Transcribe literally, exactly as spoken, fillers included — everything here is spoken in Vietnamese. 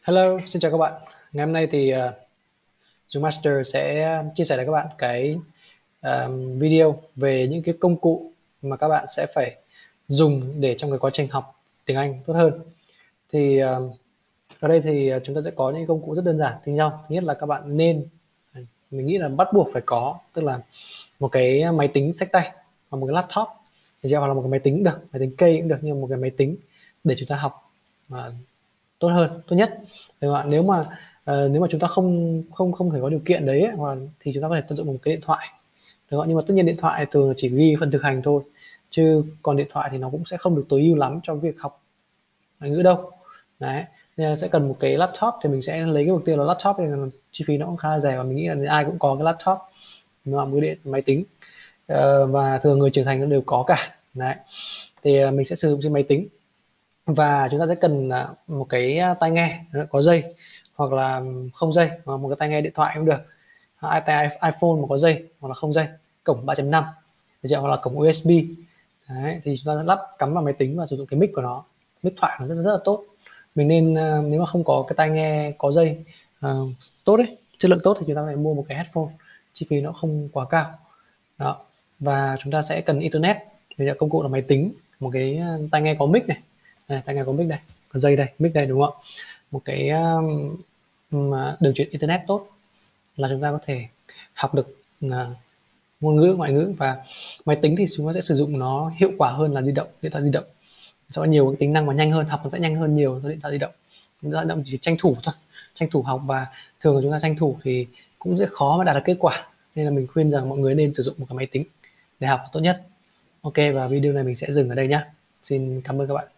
Hello, xin chào các bạn. Ngày hôm nay thì uh, Zoom Master sẽ chia sẻ với các bạn cái uh, video về những cái công cụ mà các bạn sẽ phải dùng để trong cái quá trình học tiếng Anh tốt hơn. Thì uh, ở đây thì chúng ta sẽ có những công cụ rất đơn giản như nhau. Thứ nhất là các bạn nên, mình nghĩ là bắt buộc phải có, tức là một cái máy tính xách tay hoặc một cái laptop, hoặc là một cái máy tính cũng được, máy tính cây cũng được, nhưng một cái máy tính để chúng ta học uh, tốt hơn, tốt nhất. Đúng không ạ? Nếu mà uh, nếu mà chúng ta không không không thể có điều kiện đấy ấy, hoặc thì chúng ta có thể tận dụng một cái điện thoại, đúng không? Nhưng mà tất nhiên điện thoại thường chỉ ghi phần thực hành thôi, chứ còn điện thoại thì nó cũng sẽ không được tối ưu lắm trong việc học ngoại ngữ đâu. Đấy, nên là sẽ cần một cái laptop, thì mình sẽ lấy cái mục tiêu là laptop, thì chi phí nó cũng khá là rẻ và mình nghĩ là ai cũng có cái laptop, nó là một cái điện máy tính, uh, và thường người trưởng thành nó đều có cả. Đấy, thì uh, mình sẽ sử dụng trên máy tính, và chúng ta sẽ cần một cái tai nghe có dây hoặc là không dây, hoặc một cái tai nghe điện thoại cũng được, tai iPhone mà có dây hoặc là không dây, cổng ba chấm năm hoặc là cổng u ét bê. Đấy, thì chúng ta sẽ lắp cắm vào máy tính và sử dụng cái mic của nó, mic thoại nó rất, rất là tốt. Mình nên, nếu mà không có cái tai nghe có dây uh, tốt đấy, chất lượng tốt, thì chúng ta phải mua một cái headphone, chi phí nó không quá cao. Đó, và chúng ta sẽ cần internet, thì công cụ là máy tính, một cái tai nghe có mic này, đây, tai nghe có mic đây, có dây đây, mic đây, đúng không? Một cái um, đường truyền internet tốt là chúng ta có thể học được uh, ngôn ngữ, ngoại ngữ. Và máy tính thì chúng ta sẽ sử dụng nó hiệu quả hơn là di động, điện thoại di động sẽ có nhiều cái tính năng mà nhanh hơn, học nó sẽ nhanh hơn nhiều so với điện thoại di động. Điện thoại di động chỉ tranh thủ thôi, tranh thủ học, và thường là chúng ta tranh thủ thì cũng rất khó mà đạt được kết quả, nên là mình khuyên rằng mọi người nên sử dụng một cái máy tính để học tốt nhất. Ok, và video này mình sẽ dừng ở đây nhé. Xin cảm ơn các bạn.